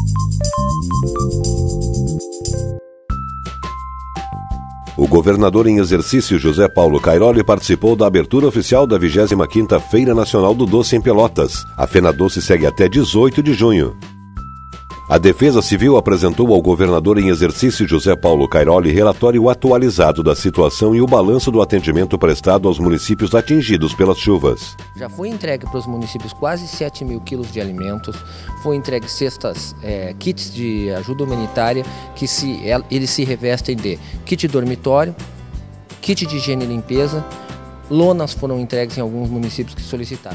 O governador em exercício, José Paulo Cairoli, participou da abertura oficial da 25ª Feira Nacional do Doce em Pelotas. A FenaDoce segue até 18 de junho. A Defesa Civil apresentou ao governador em exercício, José Paulo Cairoli, relatório atualizado da situação e o balanço do atendimento prestado aos municípios atingidos pelas chuvas. Já foi entregue para os municípios quase 7 mil quilos de alimentos, foi entregue cestas, kits de ajuda humanitária, que eles se revestem de kit dormitório, kit de higiene e limpeza, lonas foram entregues em alguns municípios que solicitaram.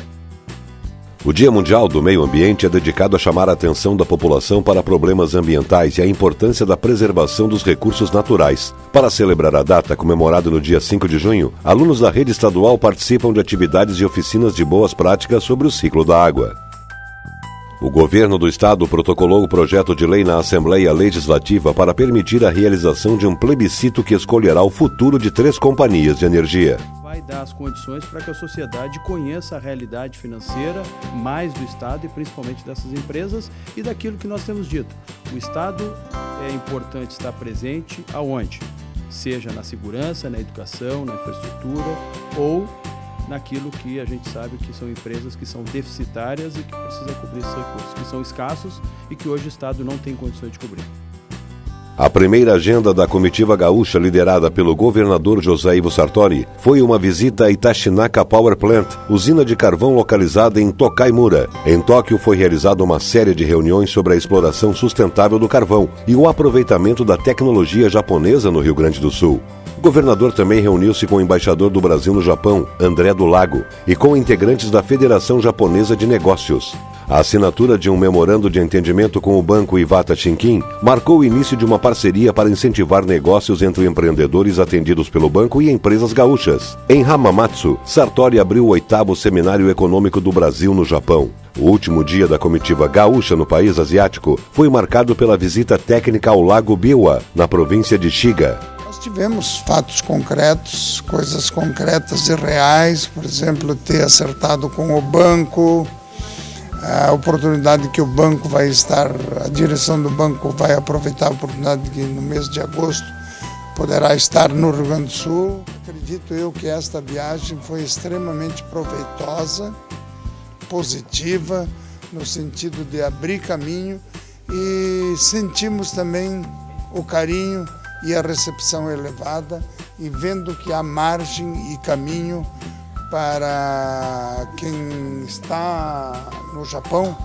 O Dia Mundial do Meio Ambiente é dedicado a chamar a atenção da população para problemas ambientais e a importância da preservação dos recursos naturais. Para celebrar a data, comemorada no dia 5 de junho, alunos da rede estadual participam de atividades e oficinas de boas práticas sobre o ciclo da água. O governo do estado protocolou o projeto de lei na Assembleia Legislativa para permitir a realização de um plebiscito que escolherá o futuro de 3 companhias de energia. Vai dar as condições para que a sociedade conheça a realidade financeira mais do Estado e principalmente dessas empresas e daquilo que nós temos dito. O Estado é importante estar presente aonde? Seja na segurança, na educação, na infraestrutura ou naquilo que a gente sabe que são empresas que são deficitárias e que precisam cobrir esses recursos, que são escassos e que hoje o Estado não tem condições de cobrir. A primeira agenda da comitiva gaúcha, liderada pelo governador José Ivo Sartori, foi uma visita a Itaxinaca Power Plant, usina de carvão localizada em Tokaimura. Em Tóquio foi realizada uma série de reuniões sobre a exploração sustentável do carvão e o aproveitamento da tecnologia japonesa no Rio Grande do Sul. O governador também reuniu-se com o embaixador do Brasil no Japão, André do Lago, e com integrantes da Federação Japonesa de Negócios. A assinatura de um memorando de entendimento com o Banco Iwata Shinkin marcou o início de uma parceria para incentivar negócios entre empreendedores atendidos pelo banco e empresas gaúchas. Em Hamamatsu, Sartori abriu o 8º Seminário Econômico do Brasil no Japão. O último dia da comitiva gaúcha no país asiático foi marcado pela visita técnica ao Lago Biwa, na província de Shiga. Nós tivemos fatos concretos, coisas concretas e reais, por exemplo, ter acertado com o banco, a oportunidade que o banco vai estar, a direção do banco vai aproveitar a oportunidade que no mês de agosto poderá estar no Rio Grande do Sul. Acredito eu que esta viagem foi extremamente proveitosa, positiva, no sentido de abrir caminho e sentimos também o carinho e a recepção elevada e vendo que há margem e caminho para quem está no Japão,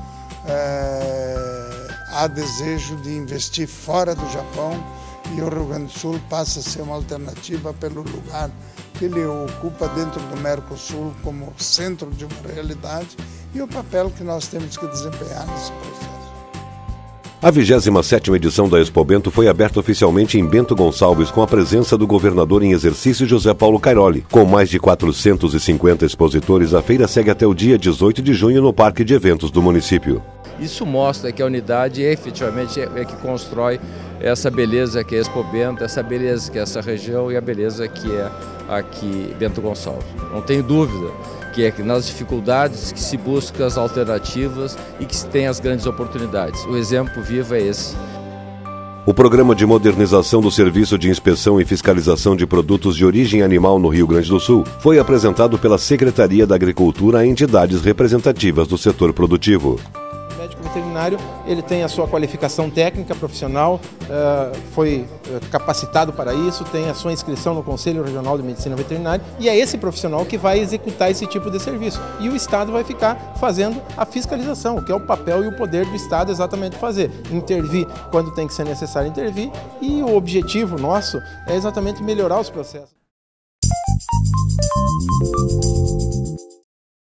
há desejo de investir fora do Japão e o Rio Grande do Sul passa a ser uma alternativa pelo lugar que ele ocupa dentro do Mercosul como centro de uma realidade e o papel que nós temos que desempenhar nesse processo. A 27ª edição da Expo Bento foi aberta oficialmente em Bento Gonçalves com a presença do governador em exercício José Paulo Cairoli. Com mais de 450 expositores, a feira segue até o dia 18 de junho no Parque de Eventos do município. Isso mostra que a unidade efetivamente é que constrói essa beleza que é Expo Bento, essa beleza que é essa região e a beleza que é aqui Bento Gonçalves. Não tenho dúvida que é nas dificuldades que se busca as alternativas e que se tem as grandes oportunidades. O exemplo vivo é esse. O Programa de Modernização do Serviço de Inspeção e Fiscalização de Produtos de Origem Animal no Rio Grande do Sul foi apresentado pela Secretaria da Agricultura a entidades representativas do setor produtivo. O médico veterinário ele tem a sua qualificação técnica profissional, foi capacitado para isso, tem a sua inscrição no Conselho Regional de Medicina Veterinária e é esse profissional que vai executar esse tipo de serviço. E o Estado vai ficar fazendo a fiscalização, que é o papel e o poder do Estado exatamente fazer. Intervir quando tem que ser necessário intervir e o objetivo nosso é exatamente melhorar os processos.